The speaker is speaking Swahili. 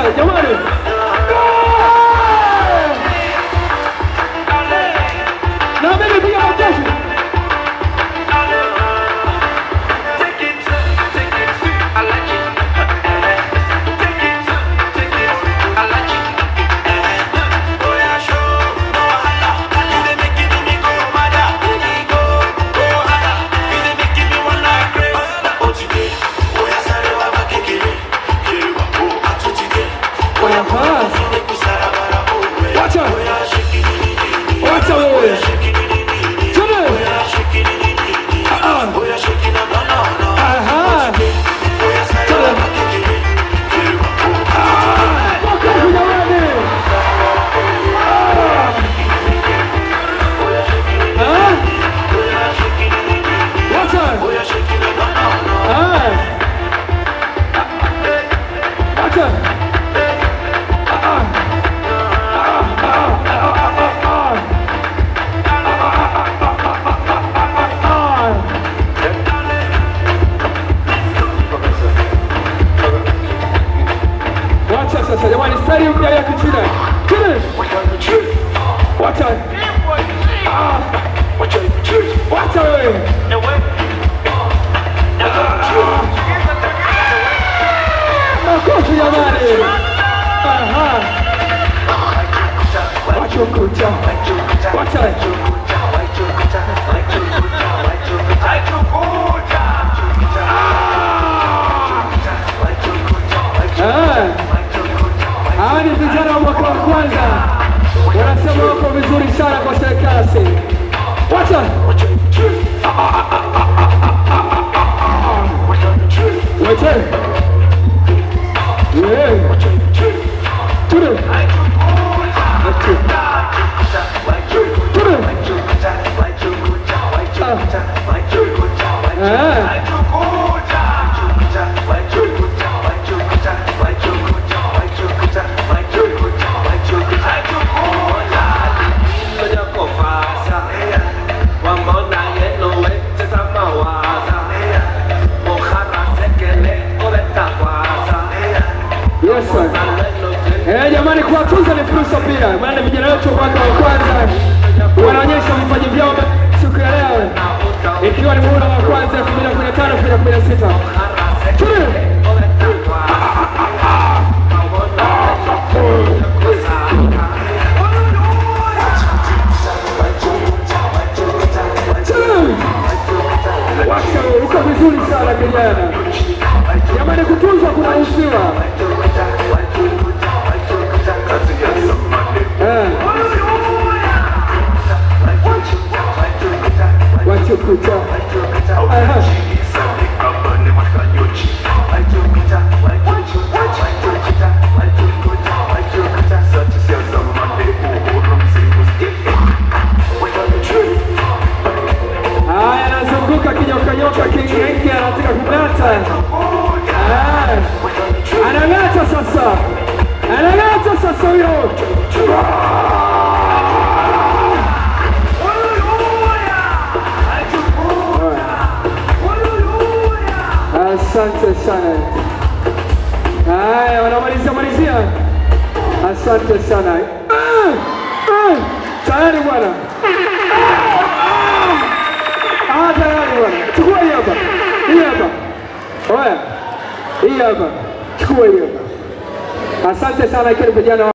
jamani. Na mimi piga makofi. Sasa jamani, stari mpya ya Kichina. Chini. Wacha. Wacha wewe. Makofi jamani. Aha. Wacha kucha. Wacha. Hawa ni vijana wa mwaka wa kwanza, wanasema wako vizuri sana kwa serikali. Wacha! Wacha! Tudu! Jamani, kuwatunza ni fursa pia. Maana vijana wetu mwaka wa kwanza wanaonyesha vipaji vyao siku ya leo, ikiwa ni muhula wa kwanza 2015-2016. Uko vizuri sana kijana. Jamani, kutunzwa kunahusiwa. Wachukucha. Haya, anazunguka kinyoka kingengi, anataka kung'ata. Anang'ata sasa. Anang'ata sasa huyo. Asante sana. Haya, wanamalizia. Asante sana. Tayari bwana. Tayari bwana. Chukua hii hapa. Hii hapa. Oya. Hii hapa. Chukua hii hapa. Asante sana, ikiwa vijana